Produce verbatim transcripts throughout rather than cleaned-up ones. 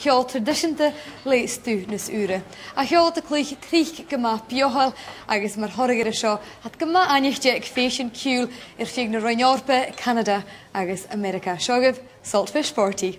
cheol tradiisianta léistú nas ure. A cheol a clích trích gyma biohal agus mar thorigar seo hat gyma anichte ag féisian ciúil ar fiag na Roineorpa, Canada agus America. Seogah Saltfish Party.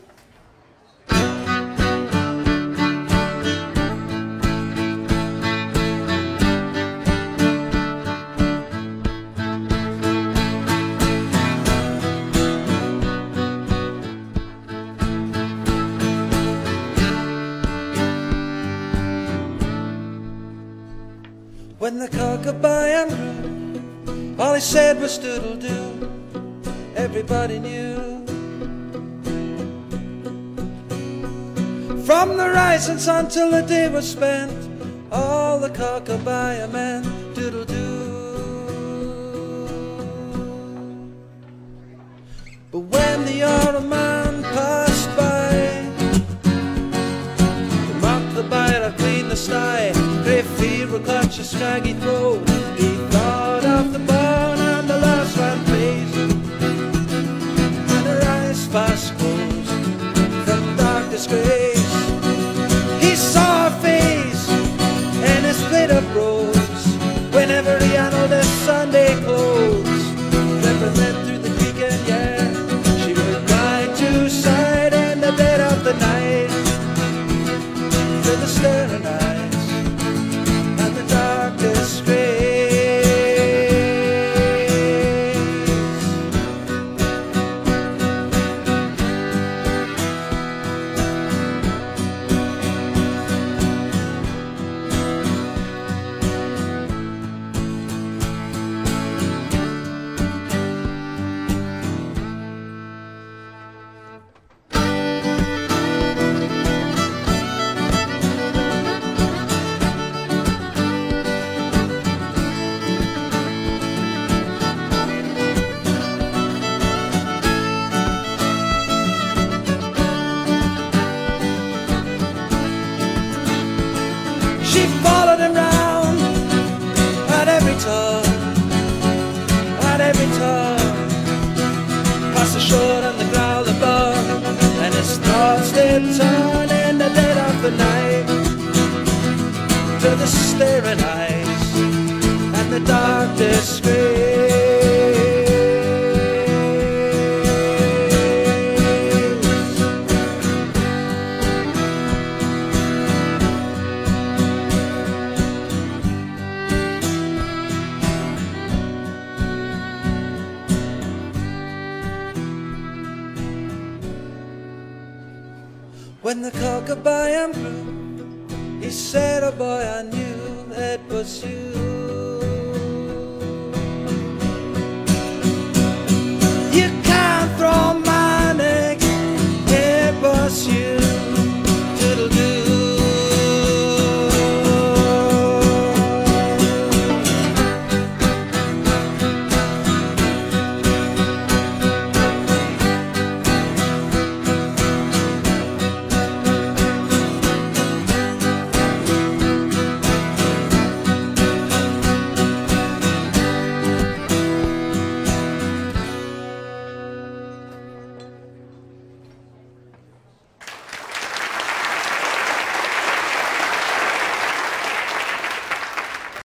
When the cockabye grew, all he said was doodle-doo. Everybody knew. From the rising sun till the day was spent, all the cockabye men doodle-doo. But when the autumn man passed by, he mocked the bite, cleaned the sty, grey feet will clutch a scraggy throat. He thought of the bone and the last one face, and her eyes fast closed from dark disgrace. He saw her face and his plate of rose whenever he handled his Sunday clothes. Never met through the creek and yeah, she would ride to side in the dead of the night, with the staring eyes and the dark disgrace. She followed him round at every turn, at every turn, past the shore and the growl above, and his thoughts did turn in the dead of the night to the staring eyes and the dark disgrace. When the cockabye grew, he said, "Oh boy, I knew it was you."